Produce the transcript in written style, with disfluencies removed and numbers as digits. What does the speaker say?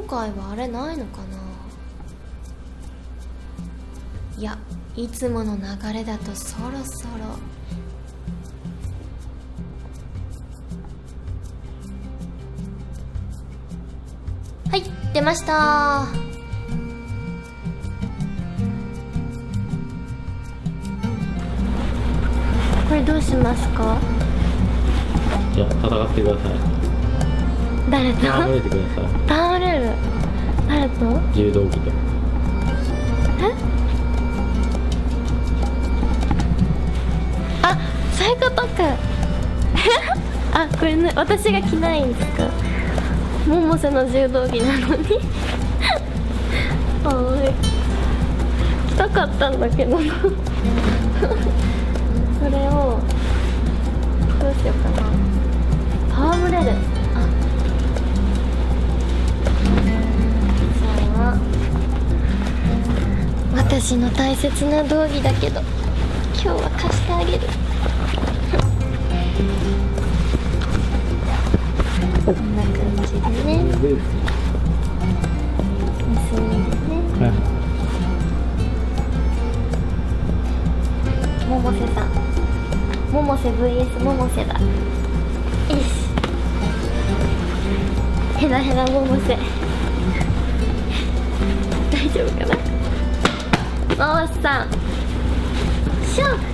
今回はあれないのかな。いや、いつもの流れだとそろそろ。はい、出ました。これどうしますか。 じゃあ戦ってください。 誰と。 戯れてください。 戯れる。誰と。 柔道着と。 あ、そういうことか。あ、これね、私が着ないんですか。百瀬の柔道着なのに。はい。着たかったんだけど。これをどうしようかな。戯れる。あ、じゃあ私の大切な道着だけど今日は貸してあげる。こんな感じでね。結んでね。百瀬さん、百瀬 vs 百瀬だ。よし、ヘラヘラ百瀬。大丈夫かな。百瀬さん、シュン。